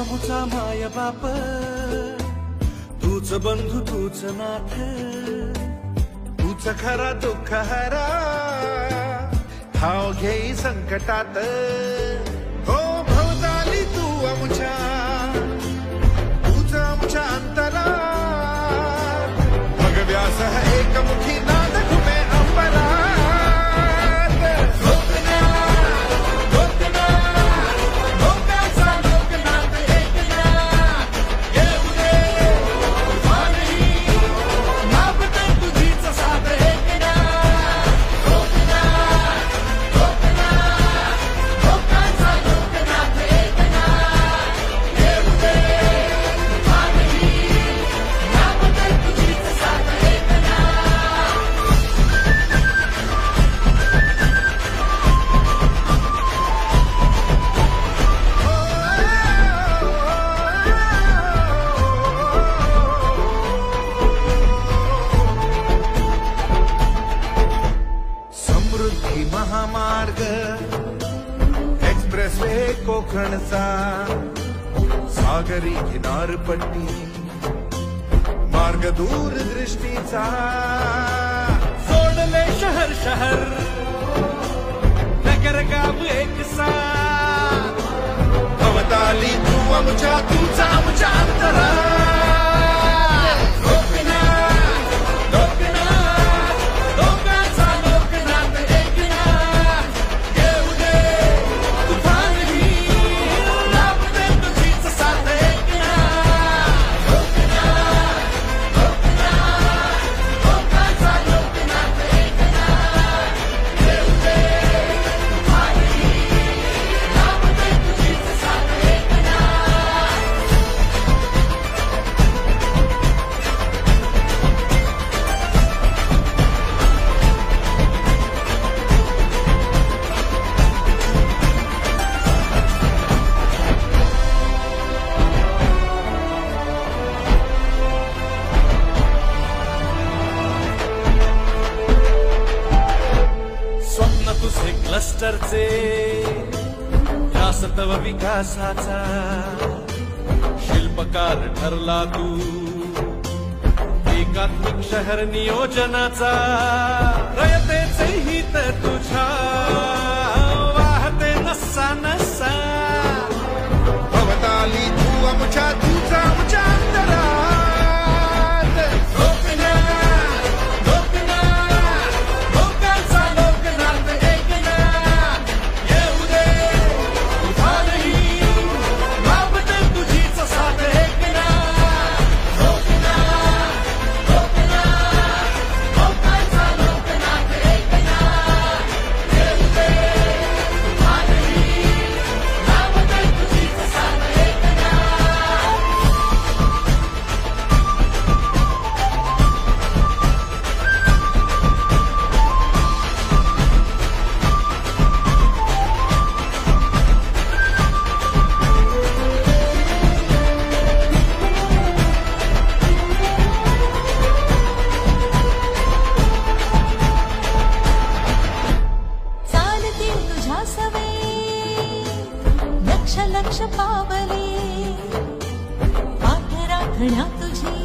अमुचा माय बाप, तूच बंधू तूच नाथ, तूच खरा दुःख हरा, ठाव घेई संकटात। हो भवताली तू अमुच्या, तूच अमुच्या अंतरात, मग व्यास एकमुखी नाद घुमे अंबरात। महामार्ग एक्सप्रेस वे कोकणचा, सागरी किनारपट्टी मार्ग दूरदृष्टीचा, सोडले शहर शहर नगर गाव एकसा, भवताली तू अमुच्या तुझा अमुच्या अंतरात। तुझे क्लस्टरचे ध्यास तव विकासाचा, शिल्पकार ठरला तू एकात्मिक शहर नियोजनाचा, रयतेचे हित तुझ्या वाहते नसा नसा, भवताली तू अमुच्या तुझा अमुच्या अंतरात। लक्ष लक्ष पावले, पाठ राखण्या तुझी